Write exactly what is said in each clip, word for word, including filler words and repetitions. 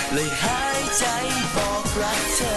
เลยหายใจบอกรักเธ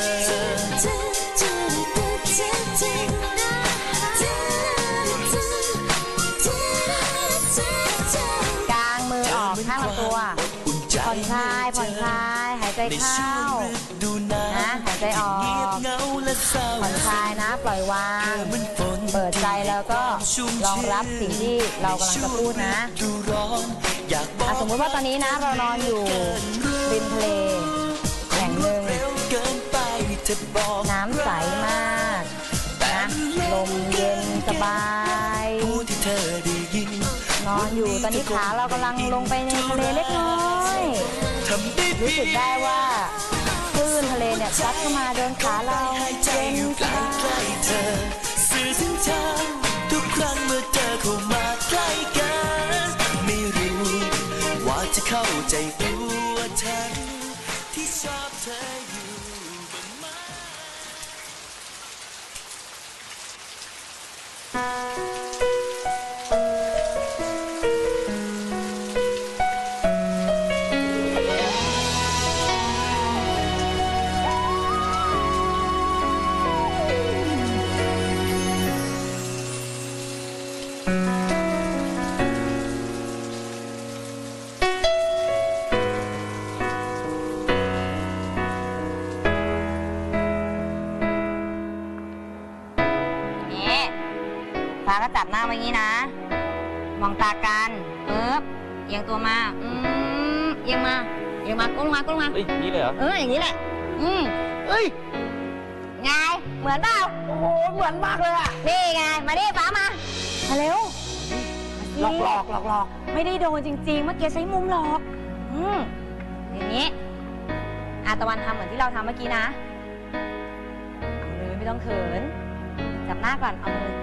อกางมือออกข้างลำตัวผ่อนคลายผ่อนคลายหายใจเข้านะหายใจออกผ่อนคลายนะปล่อยวางเปิดใจแล้วก็รองรับสิ่งที่เรากำลังจะพูดนะสมมติว่าตอนนี้นะเรานอนอยู่ริมทะเลแห่งหนึ่งน้ำใสมากนะลมเย็นสบายนอนอยู่ตอนนี้ขาเรากำลังลงไปในทะเลเล็กน้อยรู้สึกได้ว่าคลื่นทะเลเนี่ยซัดเข้ามาโดนขาเราเย็นสบายสื่อถึงเธอทุกครั้งเมื่อเธอเข้ามาใกล้กันไม่รู้ว่าจะเข้าใจตัวฉันที่ชอบเธออยู่บ้างไหมฟ้าก็จับหน้าไว้งี้นะมองตากันปึ๊บเอียงตัวมาอืมเอียงมาเอียงมาก้มลงมาก้มลงมาเอ้ยนี่เลยเหรอเอออย่างนี้แหละอืมเอ้ยไงเหมือนเปล่าโอ้โหเหมือนมากเลยอ่ะนี่ไงมาดิฟ้ามามาเร็วหลอกหลอกหลอกหลอกไม่ได้โดนจริงๆเมื่อกี้ใช้มุมหลอกอืมอย่างนี้อาตะวันทำเหมือนที่เราทำเมื่อกี้นะเอามือไม่ต้องเขินจับหน้าก่อนเอามือ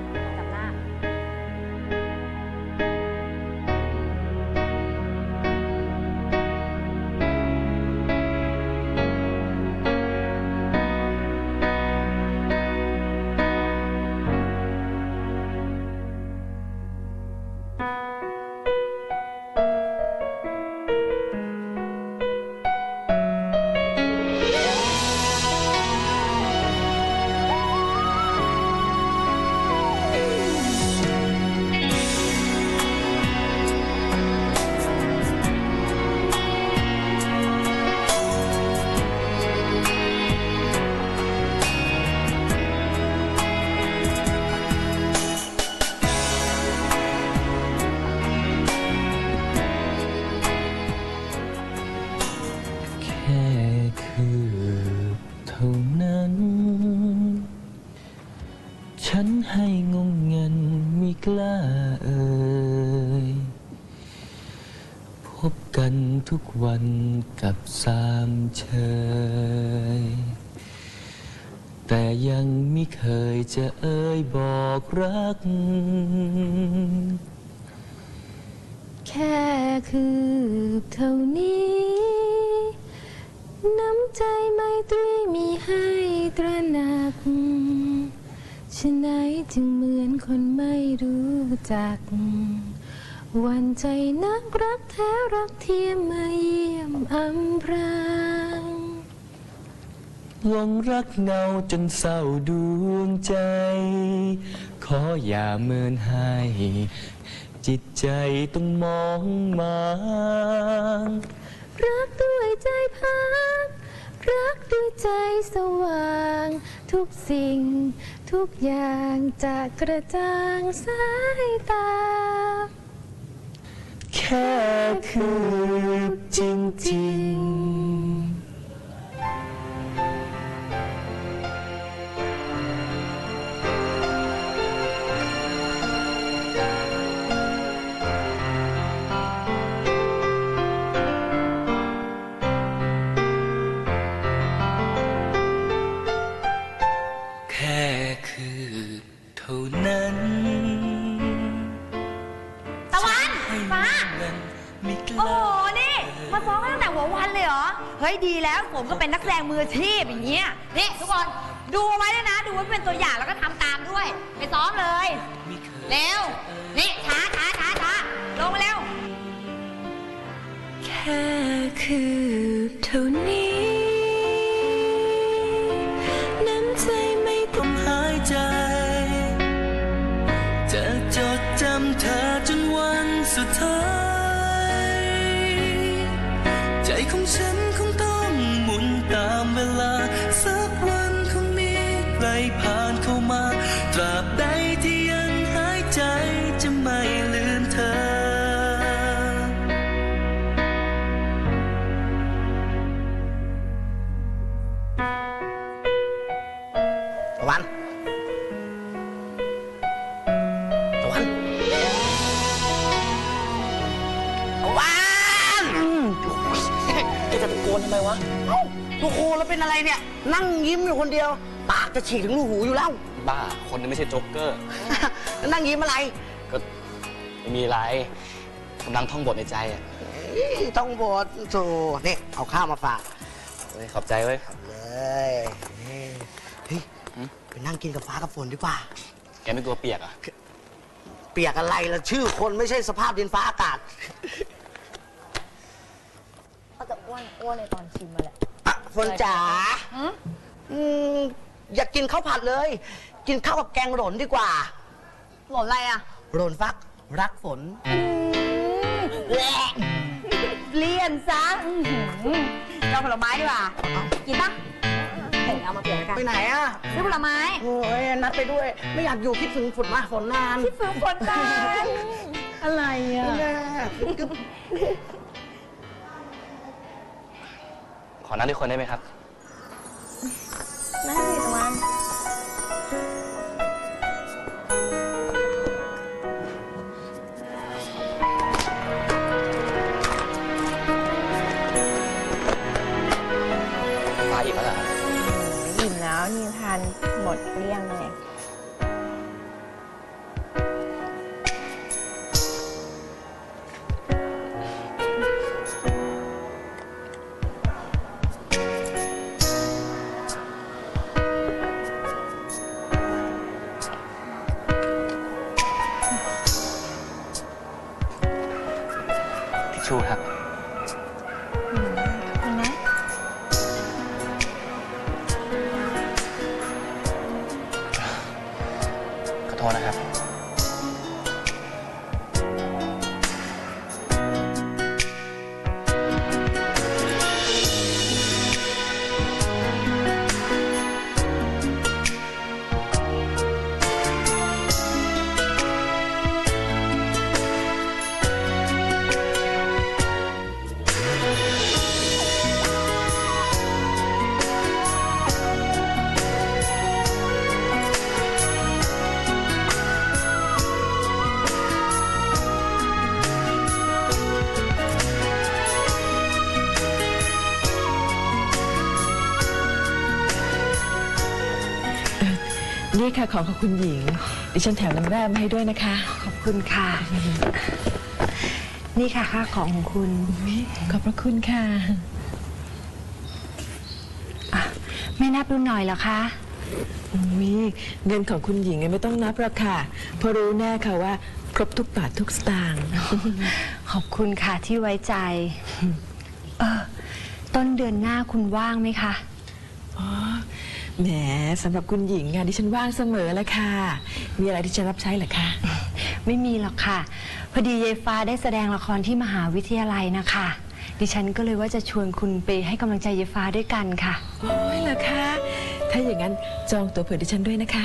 ฉันให้งงเงินไม่กล้าเอ่ยพบกันทุกวันกับสามเชยแต่ยังไม่เคยจะเอ่ยบอกรักแค่คืบเท่านี้น้ำใจไมตรีมีให้ตระหนักฉะไหนจึงเหมือนคนไม่รู้จักหวั่นใจนักรักแท้รักเทียมมาเยี่ยมอำพรางหลงรักเงาจนเศร้าดวงใจขออย่าเมินให้จิตใจต้องมองมารักด้วยใจพักรักด้วยใจสว่างทุกสิ่งทุกอย่างจะกระจ่างสายตาแค่คือจริงๆเฮ้ยดีแล้วผมก็เป็นนักแสดงมืออาชีพอย่างเงี้ยนี่ทุกคนดูไว้ด้วยนะดูไว้เป็นตัวอย่างแล้วก็ทำตามด้วยไปซ้อมเลยเร็วนี่ช้าช้าช้าช้าลงมาเร็วแค่คืบท่านี้น้ำใจไม่ต้องหายใจจะจดจำเธอจนวันสุดท้ายใจของฉันคงต้องหมุนตามเวลาสักวันคงมีใครผ่านเข้ามาตราบใดที่ยังหายใจจะไม่ลืมเธอตะวันตะวันตะวันแกจะตะโกนทำไมวะเอ้าลูกโคแล้วเป็นอะไรเนี่ยนั่งยิ้มอยู่คนเดียวปากจะฉีกถึงรูหูอยู่แล้วบ้าคนนี้ไม่ใช่โจ๊กเกอร์นั่งยิ้มอะไรก็ไม่มีอะไรกำลังท่องบทในใจอ่ะต้องบทโธ่นี่เอาข้าวมาฝากเฮ้ยขอบใจเว้ยเลยเฮ้ยไปนั่งกินกับฟ้ากับฝนดีกว่าแกไม่กลัวเปียกอ่ะเปียกอะไรล่ะชื่อคนไม่ใช่สภาพดินฟ้าอากาศก็จะอ้วนอ้วนในตอนชิมมาแหละอ่ะฝนจ๋าอืมอยากกินข้าวผัดเลยกินข้าวกับแกงหล่นดีกว่าหล่นอะไรอ่ะหล่นฟักรักฝนเลี่ยนซะเราผลไม้ดีกว่ากินปะเห็นเอามาเปลี่ยนกันไปไหนอ่ะซื้อผลไม้โอ้ยนัดไปด้วยไม่อยากอยู่คิดถึงฝนมาฝนนานคิดถึงฝนนานอะไรอ่ะขอนั่งด้วยคนได้ไหมครับนั่งสิตะวันฟ้าอีกแล้วเหรออิ่มแล้วนี่ทานหมดเกลี้ยงเลยชูครับเห็นไหมขอโทษนะครับนี่ค่ะของของคุณหญิงดิฉันแถมน้ำแร่มาให้ด้วยนะคะขอบคุณค่ะนี่ค่ะค่าของของคุณขอบพระคุณค่ะไม่นับดูหน่อยเหรอคะมีเงินของคุณหญิงไม่ต้องนับหรอกค่ะเพราะรู้แน่ค่ะว่าครบทุกบาททุกสตางค์ขอบคุณค่ะที่ไว้ใจเออต้นเดือนหน้าคุณว่างไหมคะอ๋อแหมสำหรับคุณหญิงงานดิฉันว่างเสมอแล้วค่ะมีอะไรที่จะรับใช้เหรอคะไม่มีหรอกค่ะพอดีเยฟ้าได้แสดงละครที่มหาวิทยาลัยนะคะดิฉันก็เลยว่าจะชวนคุณไปให้กำลังใจเยฟ้าด้วยกันค่ะโอ้ยเหรอคะถ้าอย่างนั้นจองตั๋วเผื่อดิฉันด้วยนะคะ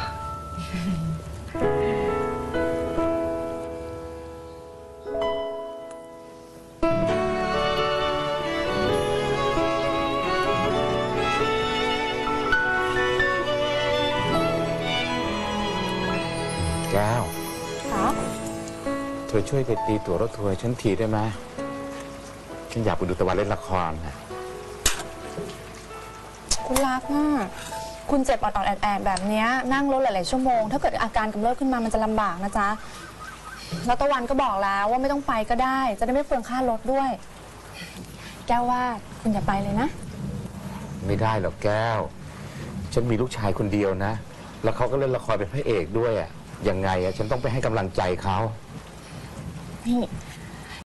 แก้วเธอช่วยไปตีตั๋วรถทัวร์ฉันทีได้ไหมฉันอยากไปดูตะวันเล่นละครนะคุณรักอ่ะคุณเจ็บออดๆแอดๆแบบนี้นั่งรถหลายๆชั่วโมงถ้าเกิดอาการกำเริบขึ้นมามันจะลำบากนะจ๊ะแล้วตะวันก็บอกแล้วว่าไม่ต้องไปก็ได้จะได้ไม่เปลืองค่ารถด้วยแก้วว่าคุณอย่าไปเลยนะไม่ได้หรอกแก้วฉันมีลูกชายคนเดียวนะแล้วเขาก็เล่นละครเป็นพระเอกด้วยอ่ะยังไงอ่ะฉันต้องไปให้กำลังใจเขานี่